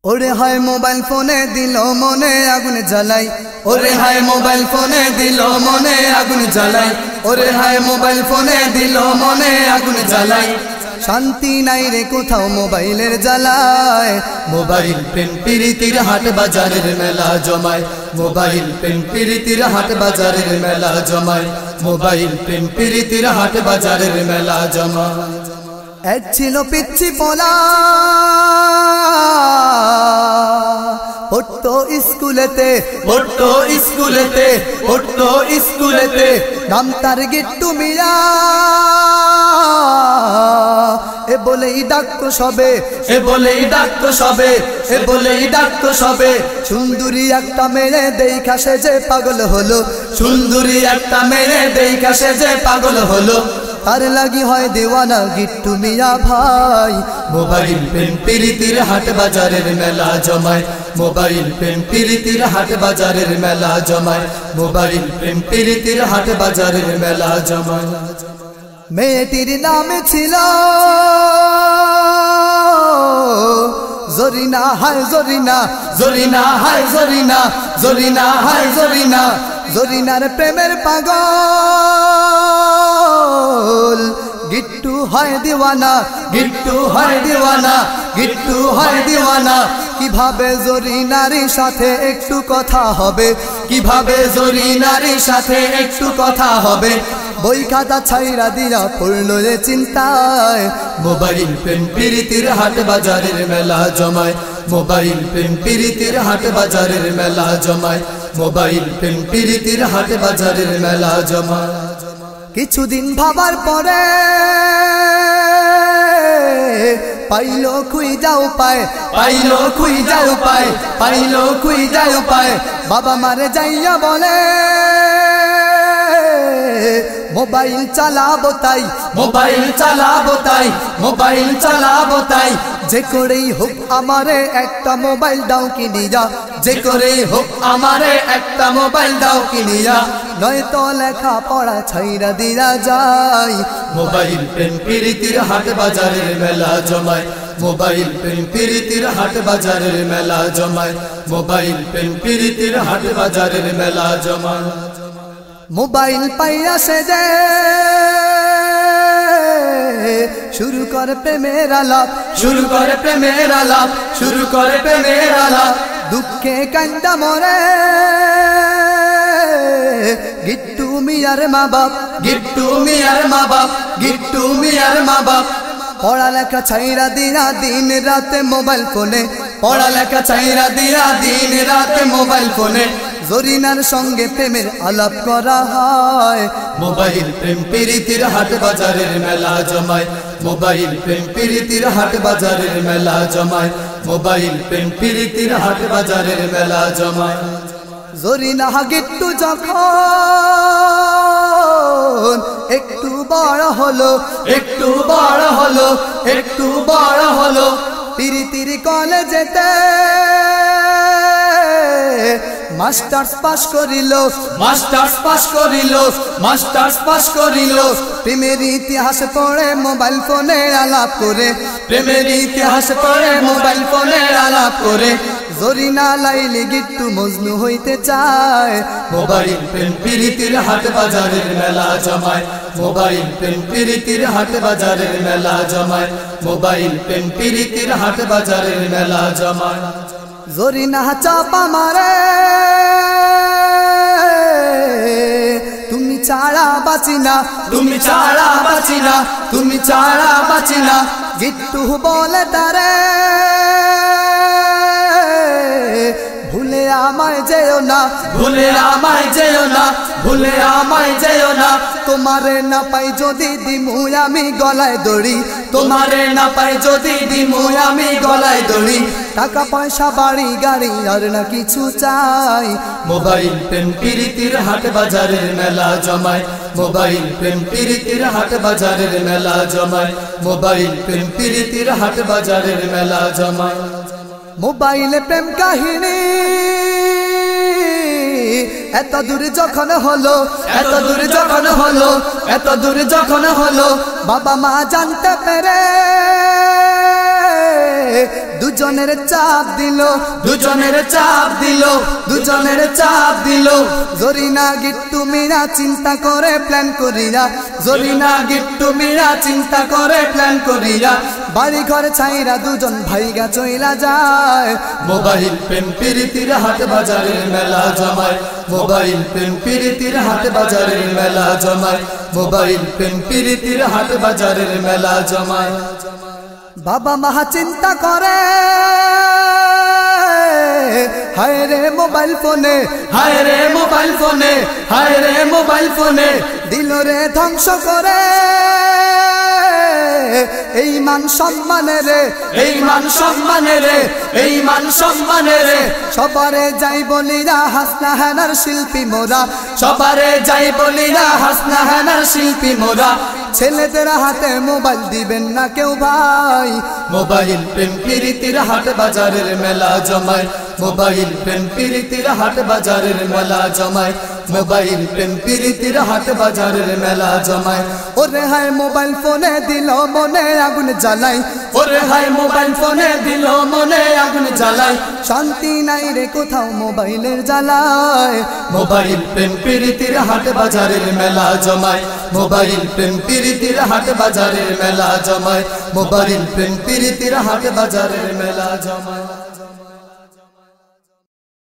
ওরে হায় মোবাইল ফোনে দিল মনে আগুন জ্বালাই, ওরে হায় মোবাইল ফোনে দিল মনে আগুন জ্বালাই, ওরে হায় মোবাইল ফোনে দিল মনে আগুন জ্বালাই। শান্তি নাই রে কোথাও মোবাইলের জ্বালায়, মোবাইল প্রেম প্রীতির হাট বাজারের মেলা জমায়, মোবাইল প্রেম প্রীতির হাট বাজারের মেলা জমায়, মোবাইল প্রেম প্রীতির হাট বাজারের মেলা জমায়। এক ছিল পিচ্ছি পোলা পড়তো স্কুলেতে, পড়তো স্কুলেতে, পড়তো স্কুলেতে, নাম তার গিট্টু মিয়া। এ বলেই ডাকতো সবে, এ বলেই ডাকতো সবে, এ বলেই ডাকতো সবে। সুন্দরী একটা মেয়ে দেখা সে যে পাগল হলো, সুন্দরী একটা মেয়ে দেখা সে যে পাগল হলো। তার লাগি হয় দেওয়ানা গিট্টু মিয়া ভাই। মোবাইল প্রেম প্রীতির হাট বাজারের মেলা জমায়, মোবাইল প্রেম প্রীতির হাট বাজারের মেলা জমায়, মোবাইল প্রেম প্রীতির হাট বাজারের মেলা জমায়। মেয়েটির নামে ছিল জরিনা, হায় জরিনা, জরিনা হায় জরিনা, জরিনা হায় জরিনা। জরিনার প্রেমের পাগল গিট্টু হয় দিওয়ানা, গিট্টু হয় দিওয়ানা, গিট্টু হয় দিওয়ানা। কিভাবে জরিনার সাথে একটু কথা হবে, কিভাবে জরিনার সাথে একটু কথা হবে। বই খাতা ছাইরা দিয়া পড়লো রে চিন্তায়, মোবাইল প্রেম প্রীতির হাট বাজারের মেলা জমায়, মোবাইল প্রেম প্রীতির হাট বাজারের মেলা জমায়, মোবাইল প্রেম প্রীতির হাট বাজারের মেলা জমায়। কিছুদিন ভাবার পরে পাইলো খুই যাও পায়, পাইলো খুই যাও পায়, পাইলো খুই যাও পায়। বাবা মারে যাইয়া বলে মোবাইল চালাবো তাই, মোবাইল চালাবো তাই, মোবাইল চালাবো তাই। যে করেই হোক আমারে একটা মোবাইল দাও কিনিয়া, যে করেই হোক আমারে একটা মোবাইল দাও কিনিয়া, নয়তো লেখা পড়া ছাইরা দিয়া যায়। মোবাইল প্রেম প্রীতির হাট বাজারের মেলা জমায়, মোবাইল প্রেম প্রীতির হাট বাজারের মেলা জমায়, মোবাইল প্রেম প্রীতির হাট বাজারের মেলা জমায়। মোবাইল পাইয়া সে যে শুরু করে প্রেমের আলাপ, শুরু করে প্রেমের আলাপ, শুরু করে প্রেমের আলাপ। দুঃখে কান্দা মরে গিট্টু মিয়ার মা বাপ, গিট্টু মিয়ার মা বাপ, গিট্টু মিয়ার মা বাপ। পড়ালেখা ছাইরা দিয়া দিন রাতে মোবাইল ফোনে, পড়ালেখা ছাইরা দিয়া দিন রাতে মোবাইল ফোনে। জরিনার সঙ্গে প্রেমের আলাপ করা হয়, মোবাইল প্রেম প্রীতির হাট বাজারের মেলা জমায়, মোবাইল প্রেম প্রীতির হাট বাজারের মেলা জমায়, মোবাইল প্রেম প্রীতির হাট বাজারের মেলা জমায়। জরিনা গিট্টু যখন একটু বড় হলো, একটু বড় হলো, একটু বড় হলো, প্রীতির কলেজেতে মাস্টার্স পাস করিল, মাস্টার্স পাস করিল, মাস্টার্স পাস করিল। প্রেমের ইতিহাস পড়ে মোবাইল ফোনে আলাপ করে, প্রেমের ইতিহাস পড়ে মোবাইল ফোনে আলাপ করে। জরিনা লাইলি গিট্টু মজনু হইতে চায়, মোবাইল প্রেম প্রীতির হাট বাজারের মেলা জমায়, মোবাইল প্রেম প্রীতির হাট বাজারের মেলা জমায়, মোবাইল প্রেম প্রীতির হাট বাজারের মেলা জমায়। জরিনা চাপা মারে তুমি ছাড়া বাঁচি না, তুমি ছাড়া বাঁচি না, তুমি ছাড়া বাঁচি না। গিট্টু বলে তারে ভুলে আমায় যেও না, ভুলে আমায় যেও না, ভুলে আমায় যেও না। তোমারে না পাই যদি দিমু আমি গলায় দড়ি, তোমারে না পাই যদি দিমু আমি গলায় দড়ি। টাকা পয়সা বাড়ি গাড়ি আর না কিছু চাই, মোবাইল প্রেম প্রীতির হাট বাজারের মেলা জমায়, মোবাইল প্রেম প্রীতির হাট বাজারের মেলা জমায়, মোবাইল প্রেম প্রীতির হাট বাজারের মেলা জমায়। মোবাইলে প্রেম কাহিনী এত দূর যখন হলো, এত দূর যখন হলো, এত দূর যখন হলো, বাবা মা জানতে পেরে দুজনের চাপ দিল, দুজনের চাপ দিল, দুজনের চাপ দিল। জরিনা গিট্টু মিরা চিন্তা করে প্ল্যান করিয়া, জরিনা গিট্টু মিরা চিন্তা করে প্ল্যান করিয়া বাড়ি ঘর ছাইরা দুজন ভাইগা চইলা যায়। মোবাইল প্রেম প্রীতির হাট বাজারের মেলা জমায়, মোবাইল প্রেম প্রীতির হাট বাজারের মেলা জমায়, মোবাইল প্রেম প্রীতির হাট বাজারের মেলা জমায়। বাবা মা চিন্তা করে হায় রে মোবাইল ফোনে, হায় রে মোবাইল ফোনে, হায় রে মোবাইল ফোনে দিল রে ধ্বংস করে এই মান সম্মানে রে, এই মান সম্মানে রে, এই মান সম্মানে রে। সবারে যাই বলিরা হাসনা হেনার শিল্পী মোরা, সবারে যাই বলিরা হাসনা হেনার শিল্পী মোরা। ছেলেদের হাতে মোবাইল দিবেন না কেউ ভাই, মোবাইল প্রেম প্রীতির হাট বাজারের মেলা জমায়, মোবাইল প্রেম প্রীতির হাট বাজারের মেলা জমায়, মোবাইল প্রেম প্রীতির হাট বাজারের মেলা জমায়। ওরে হায় মোবাইল ফোনে দিল মনে আগুন জ্বালাই, ওরে হায় মোবাইল ফোনে দিল মনে আগুন জ্বালাই। শান্তি নাই রে কোথাও মোবাইলের জ্বালায়, মোবাইল প্রেম প্রীতির হাট বাজারের মেলা জমায়, মোবাইল প্রেম প্রীতির হাট বাজারের মেলা জমায়, মোবাইল প্রেম প্রীতির হাট বাজারের মেলা জমায়।